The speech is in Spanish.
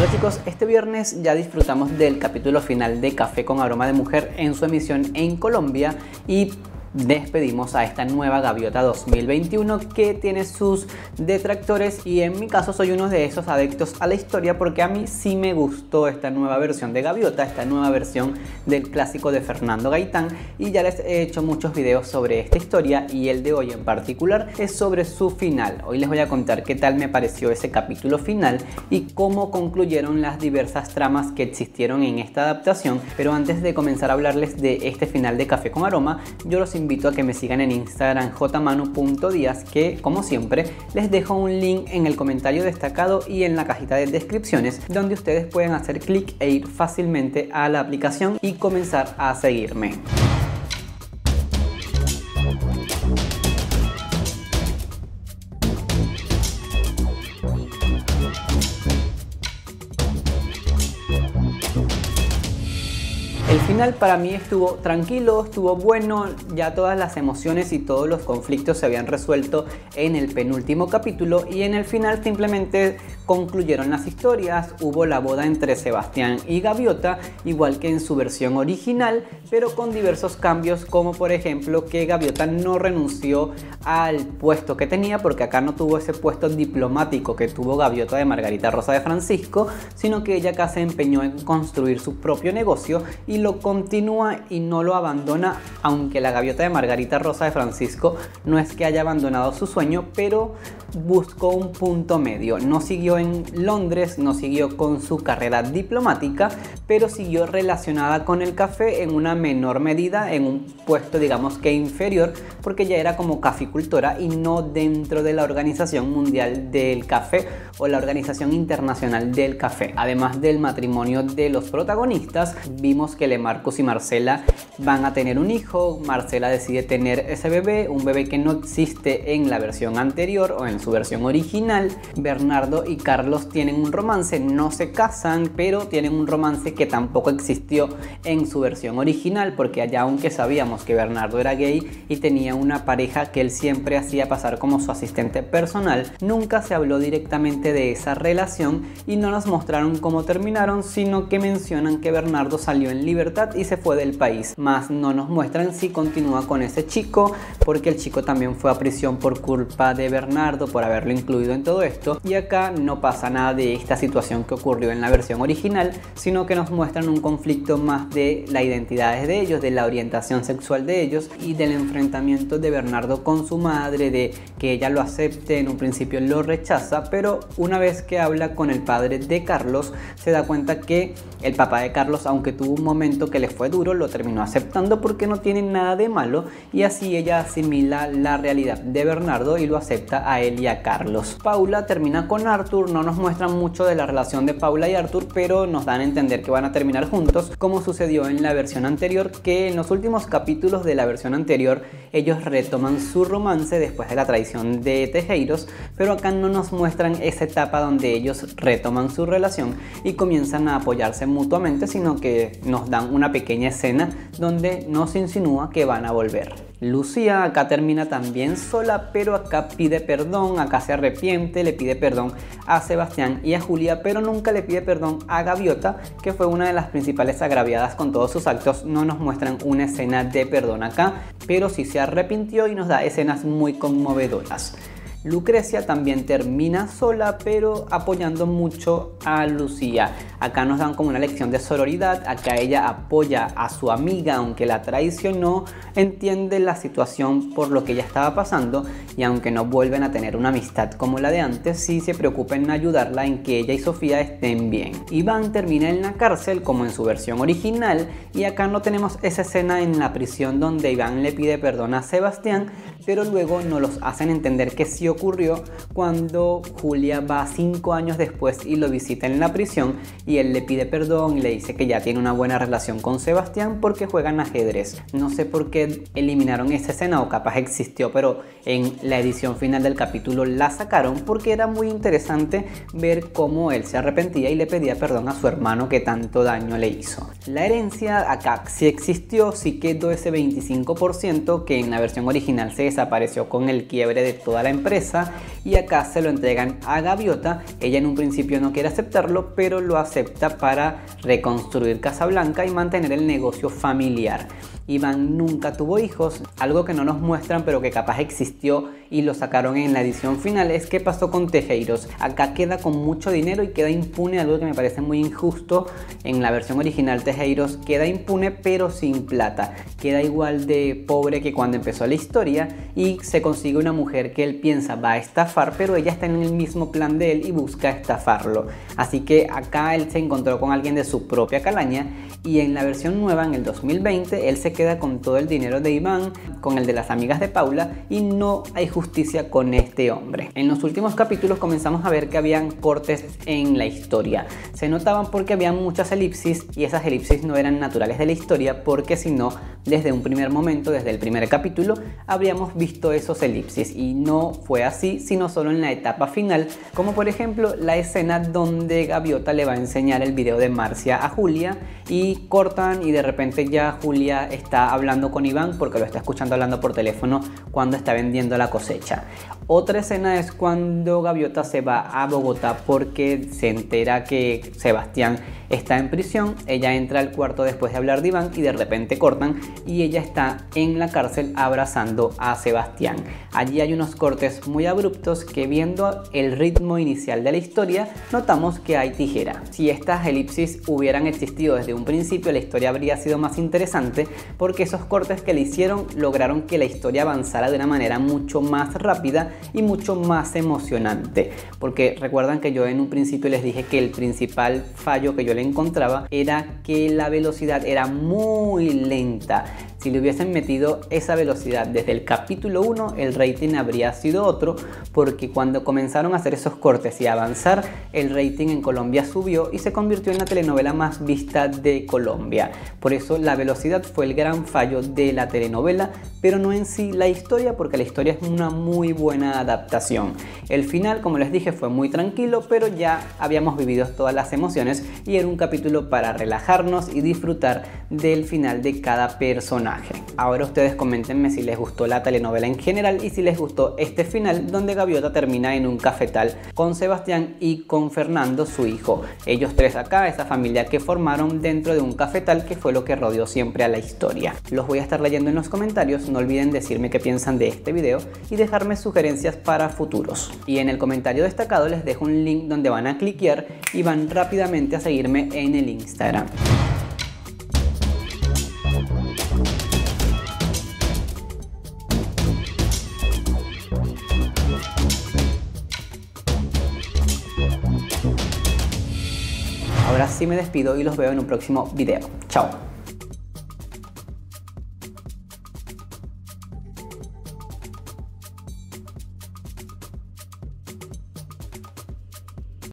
Hola chicos, este viernes ya disfrutamos del capítulo final de Café con Aroma de Mujer en su emisión en Colombia y despedimos a esta nueva Gaviota 2021 que tiene sus detractores, y en mi caso soy uno de esos adeptos a la historia porque a mí sí me gustó esta nueva versión de Gaviota, esta nueva versión del clásico de Fernando Gaitán, y ya les he hecho muchos videos sobre esta historia y el de hoy en particular es sobre su final. Hoy les voy a contar qué tal me pareció ese capítulo final y cómo concluyeron las diversas tramas que existieron en esta adaptación, pero antes de comenzar a hablarles de este final de Café con Aroma, yo los invito a que me sigan en Instagram jmanu.díaz, que como siempre les dejo un link en el comentario destacado y en la cajita de descripciones, donde ustedes pueden hacer clic e ir fácilmente a la aplicación y comenzar a seguirme. El final para mí estuvo tranquilo, estuvo bueno, ya todas las emociones y todos los conflictos se habían resuelto en el penúltimo capítulo, y en el final simplemente concluyeron las historias. Hubo la boda entre Sebastián y Gaviota, igual que en su versión original, pero con diversos cambios, como por ejemplo que Gaviota no renunció al puesto que tenía, porque acá no tuvo ese puesto diplomático que tuvo Gaviota de Margarita Rosa de Francisco, sino que ella acá se empeñó en construir su propio negocio y lo continúa y no lo abandona, aunque la Gaviota de Margarita Rosa de Francisco no es que haya abandonado su sueño, pero buscó un punto medio. No siguió en Londres, no siguió con su carrera diplomática, pero siguió relacionada con el café en una menor medida, en un puesto digamos que inferior, porque ya era como caficultora y no dentro de la Organización Mundial del Café o la Organización Internacional del Café. Además del matrimonio de los protagonistas, vimos que Marcos y Marcela van a tener un hijo. Marcela decide tener ese bebé, un bebé que no existe en la versión anterior o en su versión original. Bernardo y Carlos tienen un romance, no se casan, pero tienen un romance que tampoco existió en su versión original, porque allá, aunque sabíamos que Bernardo era gay y tenía una pareja que él siempre hacía pasar como su asistente personal, nunca se habló directamente de esa relación y no nos mostraron cómo terminaron, sino que mencionan que Bernardo salió en libertad y se fue del país, más no nos muestran si continúa con ese chico, porque el chico también fue a prisión por culpa de Bernardo por haberlo incluido en todo esto, y acá no pasa nada de esta situación que ocurrió en la versión original, sino que nos muestran un conflicto más de la identidad de ellos, de la orientación sexual de ellos y del enfrentamiento de Bernardo con su madre, de que ella lo acepte. En un principio lo rechaza, pero una vez que habla con el padre de Carlos se da cuenta que el papá de Carlos, aunque tuvo un momento que le fue duro, lo terminó aceptando porque no tiene nada de malo, y así ella asimila la realidad de Bernardo y lo acepta a él y a Carlos. Paula termina con Arthur. No nos muestran mucho de la relación de Paula y Arthur, pero nos dan a entender que van a terminar juntos, como sucedió en la versión anterior, que en los últimos capítulos de la versión anterior ellos retoman su romance después de la traición de Tejeiros, pero acá no nos muestran esa etapa donde ellos retoman su relación y comienzan a apoyarse mutuamente, sino que nos dan una pequeña escena donde nos insinúa que van a volver. Lucía acá termina también sola, pero acá pide perdón, acá se arrepiente, le pide perdón a Sebastián y a Julia, pero nunca le pide perdón a Gaviota, que fue una de las principales agraviadas con todos sus actos. No nos muestran una escena de perdón acá, pero sí se arrepintió y nos da escenas muy conmovedoras. Lucrecia también termina sola, pero apoyando mucho a Lucía. Acá nos dan como una lección de sororidad. Acá ella apoya a su amiga, aunque la traicionó, entiende la situación por lo que ella estaba pasando, y aunque no vuelven a tener una amistad como la de antes, sí se preocupa en ayudarla en que ella y Sofía estén bien. Iván termina en la cárcel como en su versión original, y acá no tenemos esa escena en la prisión donde Iván le pide perdón a Sebastián, pero luego nos los hacen entender que sí ocurrió cuando Julia va 5 años después y lo visita en la prisión, y él le pide perdón y le dice que ya tiene una buena relación con Sebastián porque juegan ajedrez. No sé por qué eliminaron esa escena, o capaz existió pero en la edición final del capítulo la sacaron, porque era muy interesante ver cómo él se arrepentía y le pedía perdón a su hermano que tanto daño le hizo. La herencia acá sí existió, sí quedó ese 25% que en la versión original se desapareció con el quiebre de toda la empresa, empresa y acá se lo entregan a Gaviota. Ella en un principio no quiere aceptarlo, pero lo acepta para reconstruir Casablanca y mantener el negocio familiar. Iván nunca tuvo hijos, algo que no nos muestran pero que capaz existió y lo sacaron en la edición final es qué pasó con Tejeiros. Acá queda con mucho dinero y queda impune, algo que me parece muy injusto. En la versión original Tejeiros queda impune pero sin plata, queda igual de pobre que cuando empezó la historia y se consigue una mujer que él piensa va a estafar, pero ella está en el mismo plan de él y busca estafarlo. Así que acá él se encontró con alguien de su propia calaña y en la versión nueva, en el 2020, él se queda con todo el dinero de Iván, con el de las amigas de Paula y no hay justicia con este hombre. En los últimos capítulos comenzamos a ver que habían cortes en la historia. Se notaban porque había muchas elipsis y esas elipsis no eran naturales de la historia porque si no, desde un primer momento, desde el primer capítulo, habríamos visto esos elipsis y no fue así, sino solo en la etapa final, como por ejemplo la escena donde Gaviota le va a enseñar el video de Marcia a Julia y cortan y de repente ya Julia está hablando con Iván porque lo está escuchando hablando por teléfono cuando está vendiendo la cosecha. Otra escena es cuando Gaviota se va a Bogotá porque se entera que Sebastián está en prisión. Ella entra al cuarto después de hablar de Iván y de repente cortan y ella está en la cárcel abrazando a Sebastián. Allí hay unos cortes muy abruptos que viendo el ritmo inicial de la historia notamos que hay tijera. Si estas elipsis hubieran existido desde un principio la historia habría sido más interesante porque esos cortes que le hicieron lograron que la historia avanzara de una manera mucho más rápida y mucho más emocionante, porque recuerdan que yo en un principio les dije que el principal fallo que yo le encontraba era que la velocidad era muy lenta. Si le hubiesen metido esa velocidad desde el capítulo 1, el rating habría sido otro, porque cuando comenzaron a hacer esos cortes y a avanzar, el rating en Colombia subió y se convirtió en la telenovela más vista de Colombia. Por eso la velocidad fue el gran fallo de la telenovela, pero no en sí la historia, porque la historia es una muy buena adaptación. El final, como les dije, fue muy tranquilo, pero ya habíamos vivido todas las emociones y era un capítulo para relajarnos y disfrutar del final de cada personaje. Ahora ustedes coméntenme si les gustó la telenovela en general y si les gustó este final donde Gaviota termina en un cafetal con Sebastián y con Fernando, su hijo. Ellos tres acá, esa familia que formaron dentro de un cafetal, que fue lo que rodeó siempre a la historia. Los voy a estar leyendo en los comentarios, no olviden decirme qué piensan de este video y dejarme sugerencias para futuros. Y en el comentario destacado les dejo un link donde van a cliquear y van rápidamente a seguirme en el Instagram. Ahora sí me despido y los veo en un próximo video. Chao.